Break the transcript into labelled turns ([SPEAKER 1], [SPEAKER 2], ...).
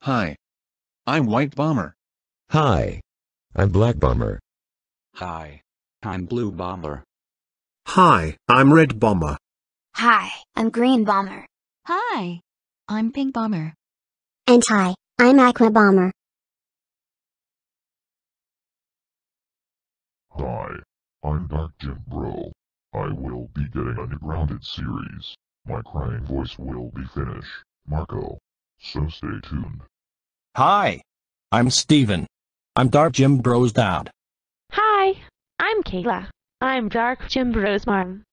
[SPEAKER 1] Hi. I'm White Bomber.
[SPEAKER 2] Hi. I'm Black Bomber.
[SPEAKER 3] Hi. I'm Blue Bomber.
[SPEAKER 4] Hi, I'm Red Bomber.
[SPEAKER 5] Hi, I'm Green Bomber.
[SPEAKER 6] Hi, I'm Pink Bomber.
[SPEAKER 7] And hi, I'm Aqua Bomber.
[SPEAKER 8] Hi, I'm Dark Jim Bro. I will be getting a new Grounded series. My crying voice will be Finnish, Marco. So stay tuned.
[SPEAKER 9] Hi, I'm Steven. I'm Dark Jim Bro's dad.
[SPEAKER 10] Hi, I'm Kayla. I'm Dark Jim Bro's mom.